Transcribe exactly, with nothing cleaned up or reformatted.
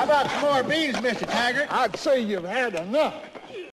about some more beans, Mister Taggart? I'd say you've had enough.